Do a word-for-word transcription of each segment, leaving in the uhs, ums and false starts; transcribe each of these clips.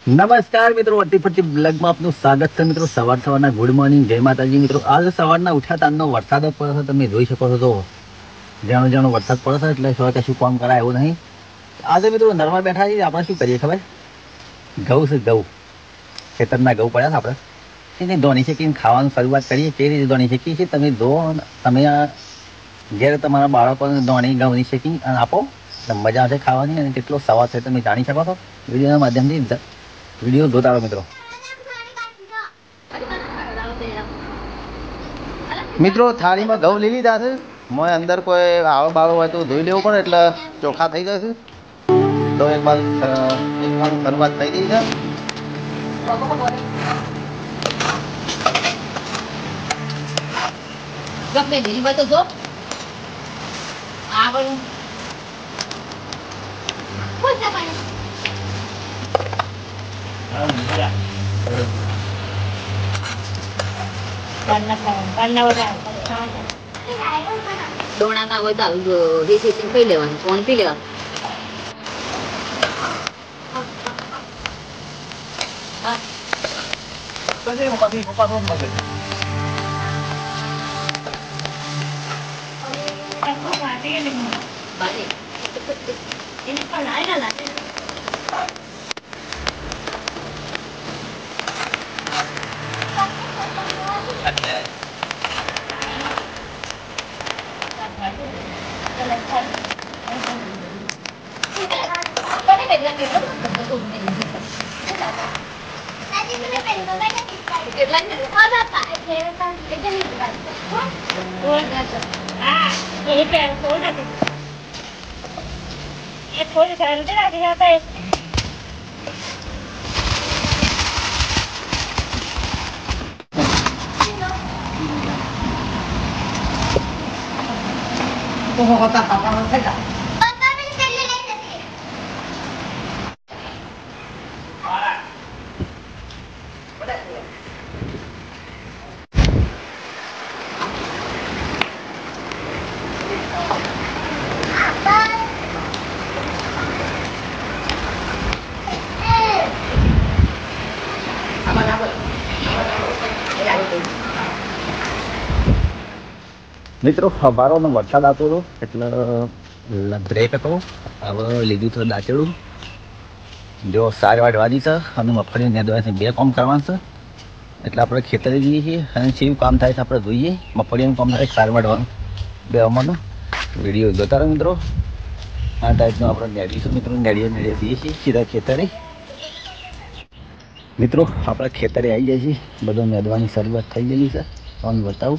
નમસ્કાર મિત્રો, અતિ ફરતી બ્લોગમાં આપનું સ્વાગત છે મિત્રો. સવાર સવારના ગુડ મોર્નિંગ, જય માતાજી મિત્રો. આજે સવારના ઉઠ્યા તારનો વરસાદ જ પડે છે, તમે જોઈ શકો છો. તો જાણો જાણો વરસાદ પડે છે એટલે સવારે કશું કામ કરાય એવું નહીં. આજે મિત્રો નરવા બેઠા છીએ. આપણે શું કરીએ ખબર? ઘઉં છે, ઘઉં ખેતરના ઘઉં પડ્યા છે. આપણે એને ધોની શેકીને ખાવાનું શરૂઆત કરીએ. કેવી રીતે ધોની શેકીએ છીએ તમે ધો, તમે જ્યારે તમારા બાળકોને ધોની ઘઉંની શેકી અને આપો એટલે મજા આવશે ખાવાની. અને કેટલો સવાદ છે તમે જાણી શકો છો વિડીયોના માધ્યમથી. વિડીયો જોતા રહો મિત્રો. મિત્રો થાળીમાં ઘઉં લઈ લીધા છે. મોય અંદર કોઈ આવો બાળો હોય તો ધોઈ લેવું પડે એટલે ચોખ્ખા થઈ જશે. તો એક બાદ એક બાદ શરૂઆત થઈ ગઈ છે. ગમે ધીરી વાત તો જો આગળ કોઈ ના પાડે દોણા ના હોય તો રિસેસિંગ પી લેવાનું, ફોન પી લેવાનું. મિત્રો સવારનો વરસાદ આવતો હતો એટલે બ્રેક હતો. હવે લીધું તો દાંતેડું. જો સાર વાઢવાની છે અને મગફળી નેદવાની બે કામ કરવાનું છે. એટલે આપણે ખેતરે જઈએ છીએ અને કેવું કામ થાય છે આપણે જોઈએ. મગફળીનું કામ થાય, સાર વાઢવાનું, બે અમારનો વિડીયો જોતા રહો મિત્રો. આ ટાઈપનું આપણે નેડીશું મિત્રો. નેડીએ નેડીએ જઈએ છીએ સીધા ખેતરે. મિત્રો આપણે ખેતરે આવી જાય છીએ. બધું નેદવાની શરૂઆત થઈ ગયેલી છે. તમને બતાવું.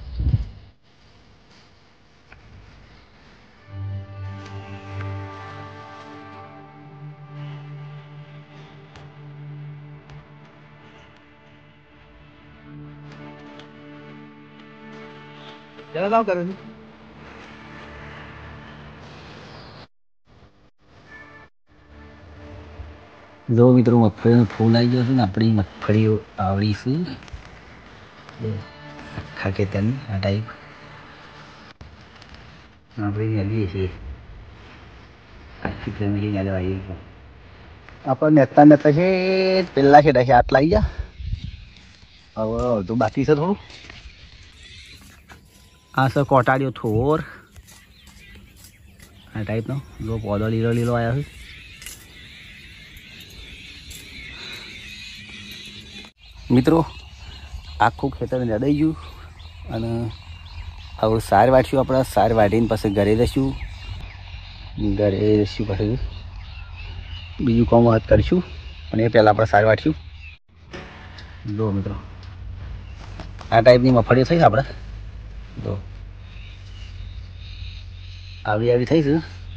ચલો કામ કરું છું. જો મિત્રો મગફળીનો ફૂલ આવી ગયો છે ને આપણી મગફળીઓ આવડી છે આખા ખેતરની. આ ટાઈપ આપણે નેદીએ છીએ. આખી ફેમિલી નેદવા આવીએ છીએ આપણે. નેતા નેતા છે પેલા છે છે આટલા આવી ગયા. હવે અડધું બાકી છે થોડું. આ સર કોટાડ્યો થોર આ ટાઈપનો. જો પોદો લીલો લીલો આવ્યો છે. મિત્રો આખું ખેતર નડાઈ ગયું અને હવે સાર વાઢશું. આપણે સાર વાઢીને પછી ઘરે જઈશું. ઘરે જઈશું પછી બીજું કામ વાત કરીશું. અને એ પહેલાં આપણે સાર વાઢશું. જો મિત્રો આ ટાઈપની મગફળીઓ થઈ આપણે. તો આવી આવી થઈ છે.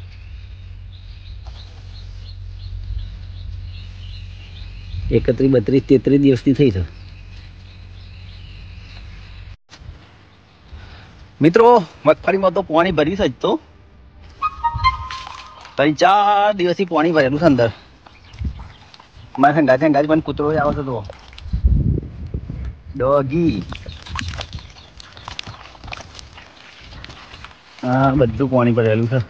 એકત્રીસ બત્રીસ તેત્રીસ દિવસની થઈ છે મિત્રો. મગફળીમાં તો પાણી ભર્યું છે જ. તો ત્રણ ચાર દિવસથી પાણી ભરેલું છે અંદર. મારે ઠંડા ઠંડા પણ કૂતરો આવે છે. તો ડોગી હા બધું પાણી ભરેલું છે.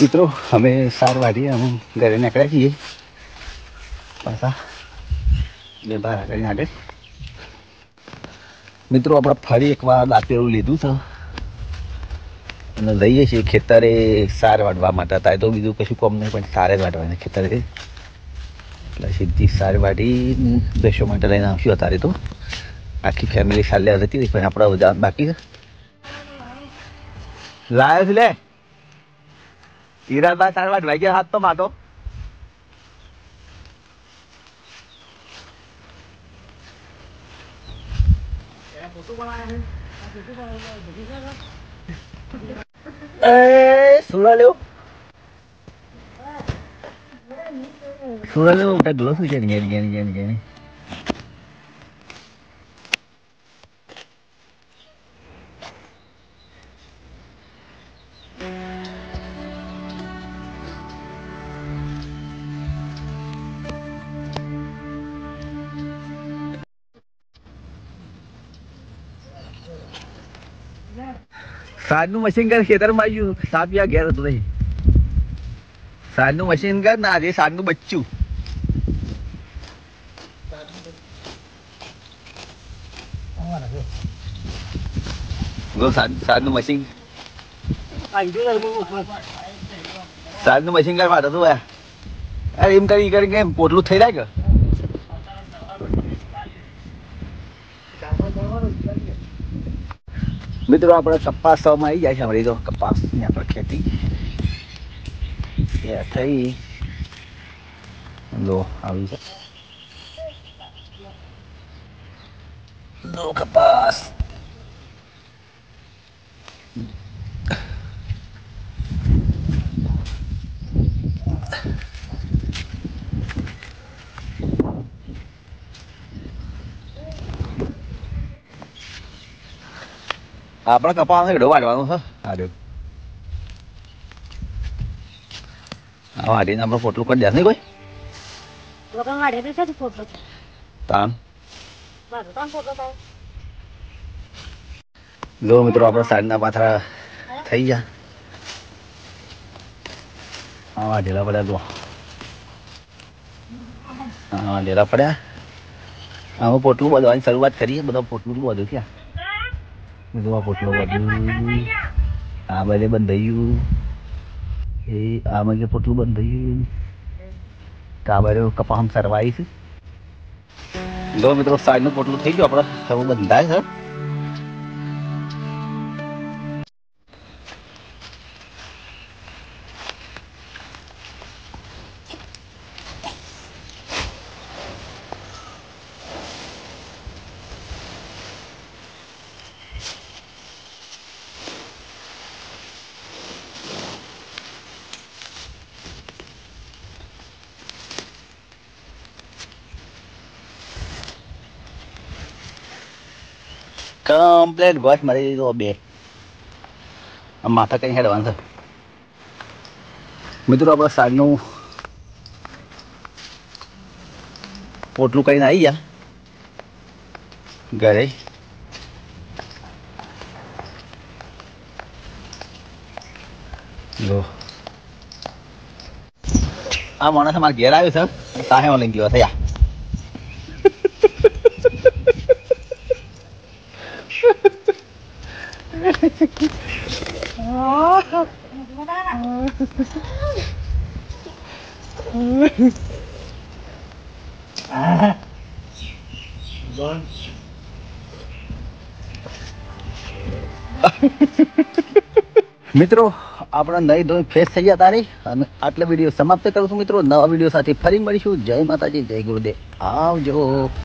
મિત્રો અમે સાર વાઢીએ અમે ઘરે નીકળ્યા છીએ પાછા બે બાર કરીને આગળ. મિત્રો આપણે ફરી એકવાર દાંતેરું લીધું છે અને જઈએ છીએ ખેતરે સાર વાઢવા માટે. અત્યારે તો બીજું કશું કામ નહીં પણ સાર જ વાઢવાના ખેતરે, એટલે સીધી સાર વાઢી બેસો માટે લઈને આવશું. અત્યારે તો આખી ફેમિલી સાલે હતી પણ આપણા બધા બાકી છે. લાયો છે લે હીરાબા સાર વાઢવા ગયા હાથ તો માટો. સુરા લેવો સુરા લેવો ઉઠા ગ્લો શું છે ને ગેની ગેની ગેની ગેની સારનું મશીન કર ખેતરમાં આવ્યું સાપ યા ઘેર હતું નહીં. સારનું મશીન કર ના આજે સારનું બચ્ચું સારનું મશીન સારનું મશીન કર વાત હતું યાર એમ કરી કરી કેમ પોટલું થઈ જાય કે મિત્રો આપણે કપાસમાં આવી જાય છે. અમારી તો કપાસની આપણે ખેતી એ થઈ લો આવી છે લો કપાસ. આપણે કપાસ હેડો વાળવાનું છે. હાડો આ વાડીને આપણે પોટલું કરી દે નહીં કોઈ તાન. જો મિત્રો આપણે સાંજના પાથરા થઈ ગયા. હા વાઢેલા પડ્યા જો હા વાઢેલા પડ્યા. આમાં પોટલું બધવાની શરૂઆત કરીએ. બધા પોટલું બધું થયા બધું આ પોટલું બધું આ બધે બંધાયું એ આમાં જે પોટલું બંધાયું તો આ બધું કપાસ સરવાઈ છે. જો મિત્રો સાઈડનું પોટલું થઈ ગયું આપણે સૌ બંધાય છે. કમ્પ્લેટ ગોશ મારી દીધો બે આમ માથા કઈ હેડવાનું છે. મિત્રો આપણે સાંજનું પોટલું કરીને આવી ગયા ઘરે. જો આ માણસ અમારે ઘેર આવ્યું છે સાહેબ લઈ ગયો થયા. મિત્રો આપણે નહીં ધોઈ ફ્રેશ થઈ ગયા તારી અને આટલા વિડીયો સમાપ્ત કરું છું. મિત્રો નવા વિડીયો સાથે ફરી મળીશું. જય માતાજી, જય ગુરુદેવ, આવજો.